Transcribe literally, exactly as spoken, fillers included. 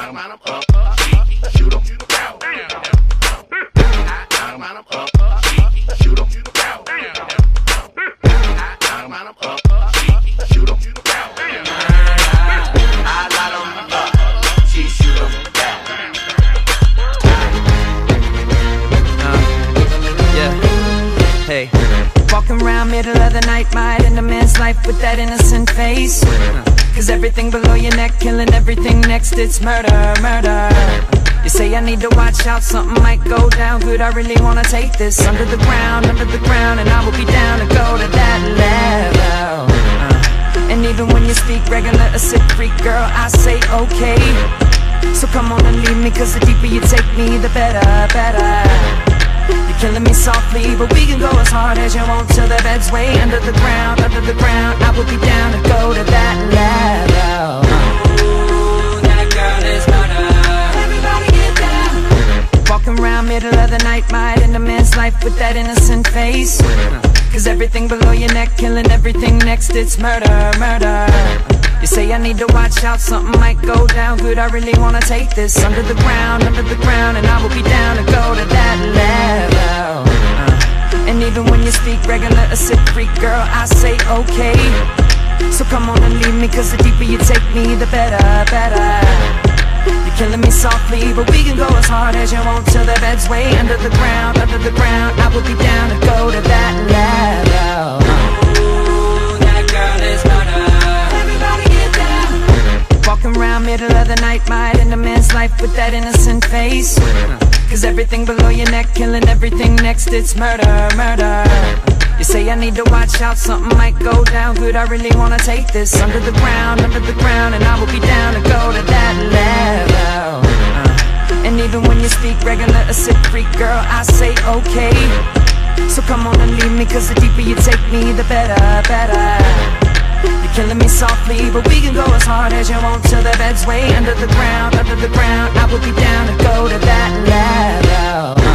Line 'em up, shoot 'em down. Line 'em up, shoot 'em down. Line 'em up, shoot 'em down. I line 'em up, she shoot 'em down. Uh, yeah, hey. Walking around middle of the night, might end a man's life with that innocent face. Cause everything below your neck, killing everything next, it's murder, murder. You say I need to watch out, something might go down good. I really wanna take this under the ground, under the ground, and I will be down to go to that level. uh, And even when you speak regular, a sick freak, girl, I say okay. So come on and leave me, cause the deeper you take me, the better, better. You're killing me softly, but we can go as hard as you want till the bed's way under the ground, under the ground. I will be down to go to that level. Ooh, that girl is murder. Everybody get down. Walking around middle of the night, might end a man's life with that innocent face. Cause everything below your neck, killing everything next, it's murder, murder. You say I need to watch out, something might go down good. I really wanna take this under the ground, under the ground, and I will be down to go to that level. uh, And even when you speak regular, a sick freak, girl, I say okay. So come on and leave me, cause the deeper you take me, the better, better. You're killing me softly, but we can go as hard as you want till the bed's way under the ground, under the ground. I will be down to go to that level. Ooh, that girl is murder. Everybody get down. Walking around middle of the night, might end a man's life with that innocent face. Cause everything below your neck, killing everything next, it's murder, murder. You say I need to watch out, something might go down good. I really wanna take this under the ground, under the ground, and I will be down to go to that level. uh, And even when you speak regular, a sick freak, girl, I say okay. So come on and leave me, cause the deeper you take me, the better, better. You're killing me softly, but we can go as hard as you want till the bed's way under the ground, under the ground. I will be down to go to that level.